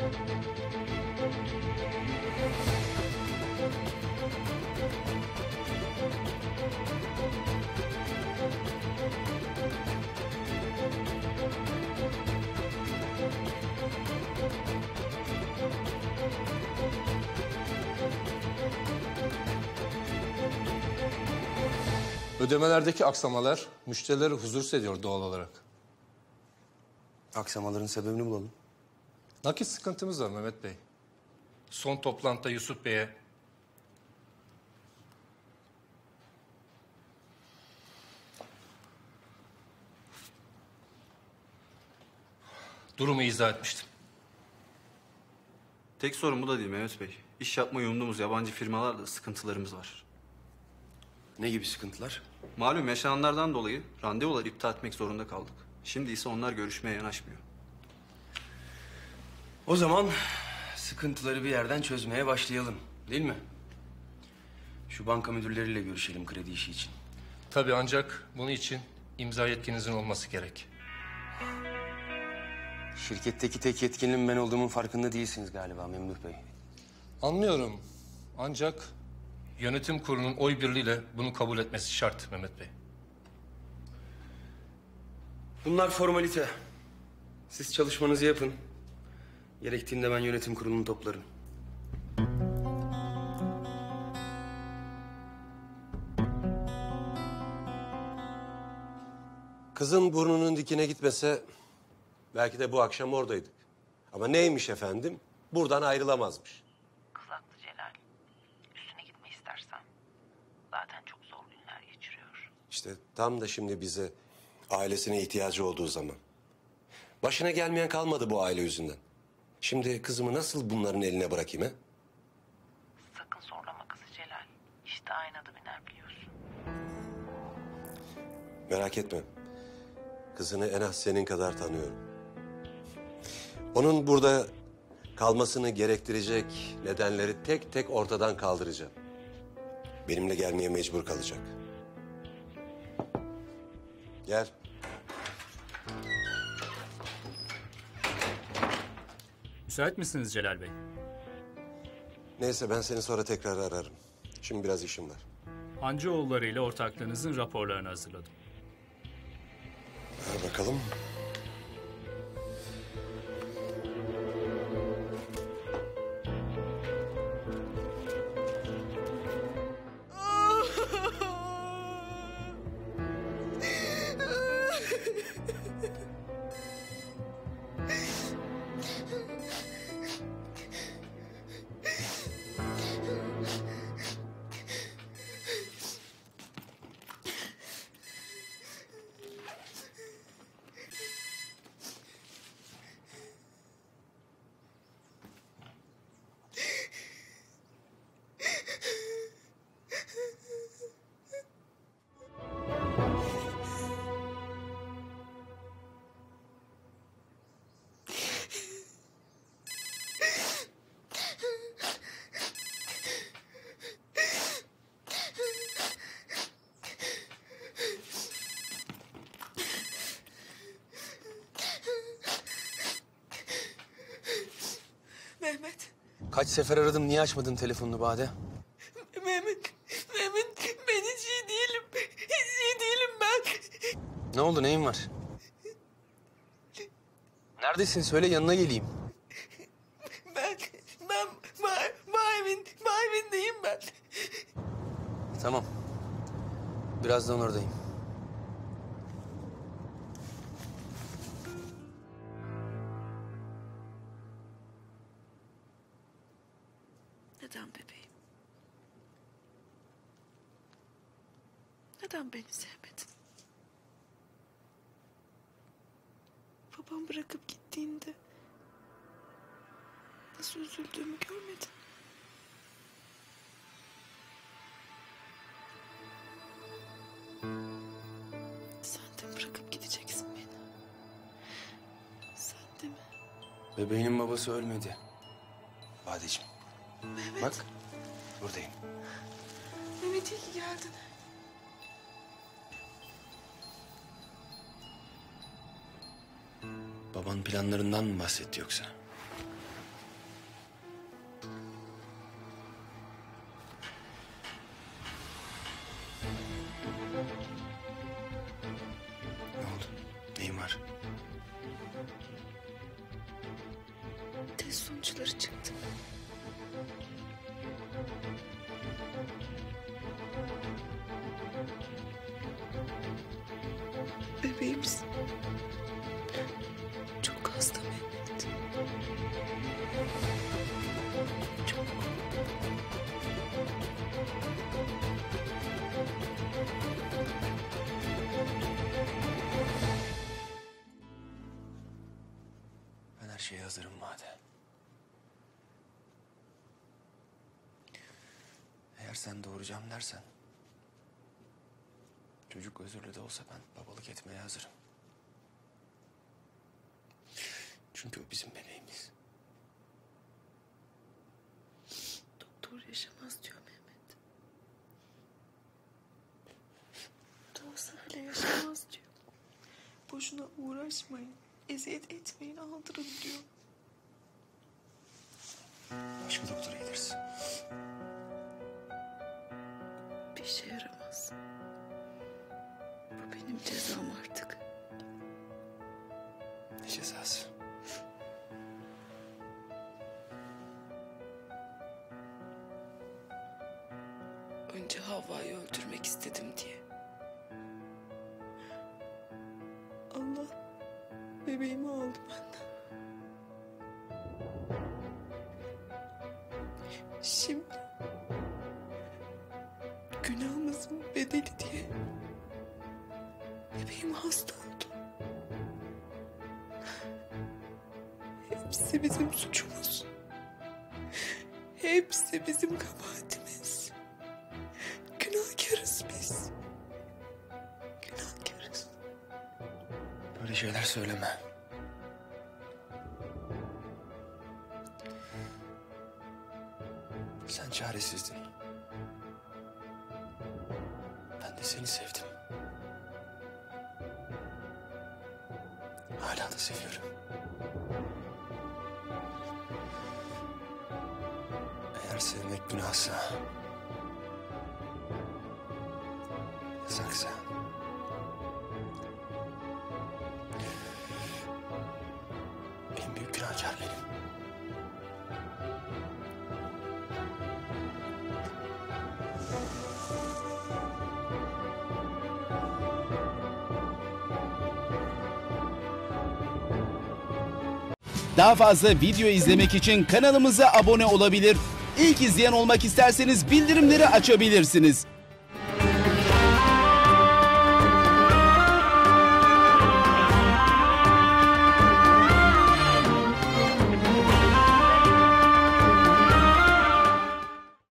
Ödemelerdeki aksamalar müşterileri huzursuz ediyor doğal olarak. Aksamaların sebebini bulalım. Nakit sıkıntımız var Mehmet Bey. Son toplantıda Yusuf Bey'e durumu izah etmiştim. Tek sorun bu da değil Mehmet Bey. İş yapmayı umduğumuz yabancı firmalarla sıkıntılarımız var. Ne gibi sıkıntılar? Malum yaşananlardan dolayı randevuları iptal etmek zorunda kaldık. Şimdi ise onlar görüşmeye yanaşmıyor. O zaman sıkıntıları bir yerden çözmeye başlayalım, değil mi? Şu banka müdürleriyle görüşelim kredi işi için. Tabii ancak bunun için imza yetkinizin olması gerek. Şirketteki tek yetkinin ben olduğumun farkında değilsiniz galiba Memduh Bey. Anlıyorum. Ancak yönetim kurulunun oy birliğiyle bunu kabul etmesi şart Mehmet Bey. Bunlar formalite. Siz çalışmanızı yapın. Gerektiğinde ben yönetim kurulunu toplarım. Kızın burnunun dikine gitmese belki de bu akşam oradaydık. Ama neymiş efendim? Buradan ayrılamazmış. Kız haklı Celal. Üstüne gitme istersen. Zaten çok zor günler geçiriyor. İşte tam da şimdi bize ailesine ihtiyacı olduğu zaman. Başına gelmeyen kalmadı bu aile yüzünden. Şimdi kızımı nasıl bunların eline bırakayım he? Sakın zorlama kızı Celal. İşte aynı adı biner biliyorsun. Merak etme. Kızını en az senin kadar tanıyorum. Onun burada kalmasını gerektirecek nedenleri tek tek ortadan kaldıracağım. Benimle gelmeye mecbur kalacak. Gel. Müsait misiniz Celal Bey? Neyse ben seni sonra tekrar ararım. Şimdi biraz işim var. Hancıoğulları ile ortaklığınızın raporlarını hazırladım. Ver bakalım. Mehmet. Kaç sefer aradım, niye açmadın telefonunu Bade? Mehmet ben hiç iyi değilim. Hiç iyi değilim ben. Ne oldu, neyin var? Neredesin, söyle yanına geleyim. Ben evindeyim ben. Tamam. Birazdan oradayım. Neden bebeğim? Neden beni sevmedin? Babam bırakıp gittiğinde nasıl üzüldüğümü görmedin. Sen de bırakıp gideceksin beni. Sen de mi? Bebeğinin babası ölmedi. Badeciğim. Mehmet. Bak, buradayım. Mehmet iyi ki geldin. Baban planlarından mı bahsetti yoksa? test sonuçları çıktı. Bebeğimiz çok hasta Mehmet. Çok. Ben her şeye hazırım Made. Eğer sen doğuracağım dersen... çocuk özürlü de olsa ben babalık etmeye hazırım. Çünkü o bizim bebeğimiz. Doktor yaşamaz diyor Mehmet. Doğsa bile yaşamaz diyor. Boşuna uğraşmayın, eziyet etmeyin, aldırın diyor. Başka doktora gideriz. Bir işe yaramaz. Bu benim cezam artık. Ne cezası? Önce Havva'yı öldürmek istedim diye. Allah bebeğimi aldı benden. Şimdi günahımızın bedeli diye bebeğim hasta oldu. Hepsi bizim suçumuz. Hepsi bizim kabahatimiz. Günahkarız biz. Günahkarız. Böyle şeyler söyleme. Sen çaresizdin. Ben de seni sevdim. Hala da seviyorum. Eğer sevmek günahsa... yasaksa... en büyük günahkar benim. Daha fazla video izlemek için kanalımıza abone olabilir. İlk izleyen olmak isterseniz bildirimleri açabilirsiniz.